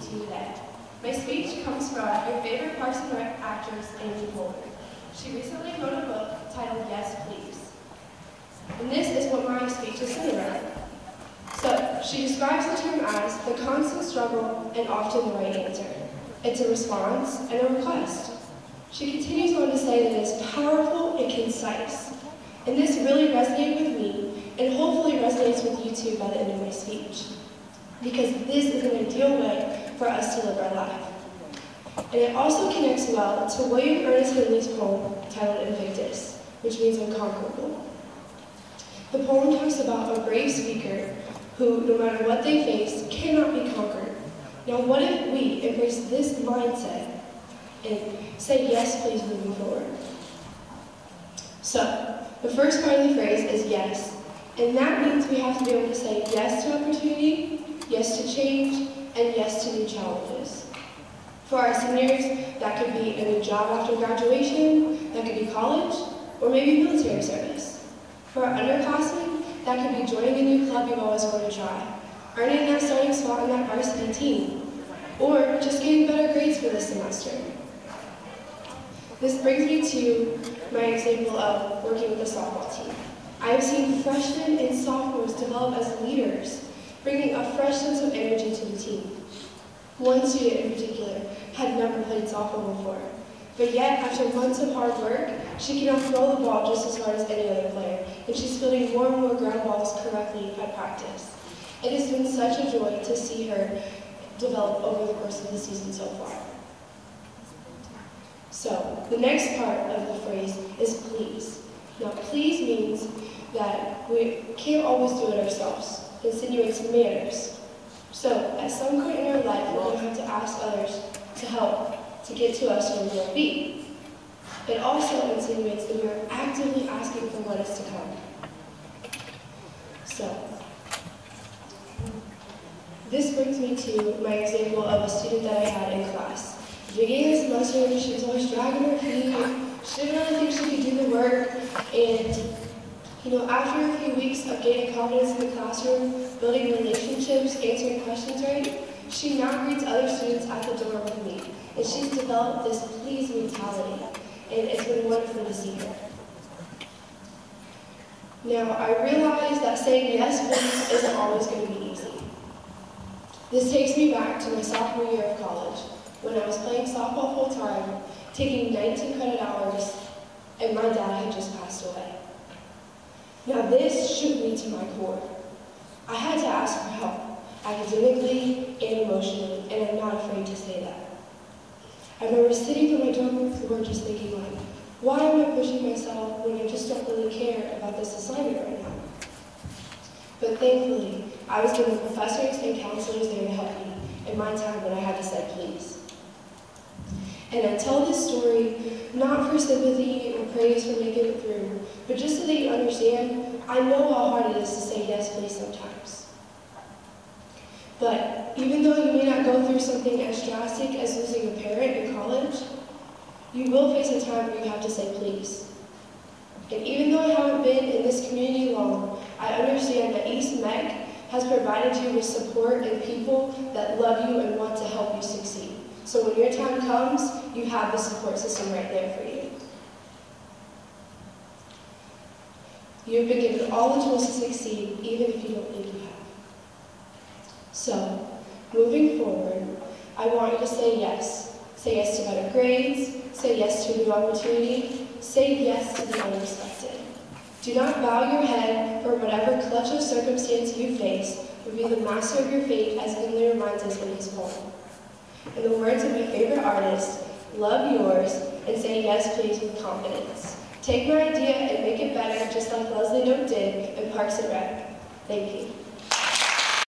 to you today. My speech comes from your favorite Parks and Rec actress, Amy Poehler. She recently wrote a book titled Yes, Please. And this is what my speech is centered around. So, she describes the term as the constant struggle and often the right answer. It's a response and a request. She continues on to say that it is powerful and concise. And this really resonated with me, and hopefully resonates with you too by the end of my speech. Because this is an ideal way for us to live our life. And it also connects well to William Ernest Henley's poem titled Invictus, which means unconquerable. The poem talks about a brave speaker who, no matter what they face, cannot be conquered. Now, what if we embrace this mindset and say yes, please, moving forward? So, the first part of the phrase is yes, and that means we have to be able to say yes to opportunity, yes to change, and yes to new challenges. For our seniors, that could be a new job after graduation, that could be college, or maybe military service. For our underclassmen, that could be joining a new club you've always wanted to try, earning that starting spot on that varsity team, or just getting better grades for this semester. This brings me to my example of working with the softball team. I have seen freshmen and sophomores develop as leaders, bringing a fresh sense of energy to the team. One student in particular had never played softball before, but yet after months of hard work, she can now throw the ball just as hard as any other player, and she's fielding more and more ground balls correctly at practice. It has been such a joy to see her develop over the course of the season so far. So, the next part of the phrase is please. Now, please means that we can't always do it ourselves. It insinuates manners. So, at some point in our life, we're going to have to ask others to help to get to us where we want to be. It also insinuates that we are actively asking for what is to come. So, this brings me to my example of a student that I had in class. At the beginning of the semester, she was always dragging her feet. She didn't really think she could do the work. And, after a few weeks of gaining confidence in the classroom, building relationships, answering questions right, she now greets other students at the door with me. And she's developed this please mentality. And it's been wonderful to see her. Now, I realize that saying yes, please isn't always going to be easy. This takes me back to my sophomore year of college, when I was playing softball full-time, taking 19 credit hours, and my dad had just passed away. Now this shook me to my core. I had to ask for help, academically and emotionally, and I'm not afraid to say that. I remember sitting on my dorm room floor just thinking, why am I pushing myself when I just don't really care about this assignment right now? But thankfully, I was given professors and counselors there to help me in my time when I had to say please. And I tell this story not for sympathy or praise for making it through, but just so that you understand, I know how hard it is to say yes please sometimes. But even though you may not go through something as drastic as losing a parent in college, you will face a time where you have to say please. And even though I haven't been in this community long, I understand that East Meck has provided you with support and people that love you and want to help you succeed. So when your time comes, you have the support system right there for you. You've been given all the tools to succeed, even if you don't think you have. So, moving forward, I want you to say yes. Say yes to better grades, say yes to a new opportunity, say yes to the unexpected. Do not bow your head for whatever clutch of circumstance you face, but be the master of your fate, as Henley reminds us in his poem. In the words of my favorite artist, love yours and say yes please with confidence. Take my idea and make it better, just like Leslie Knope did in Parks and Rec. Thank you.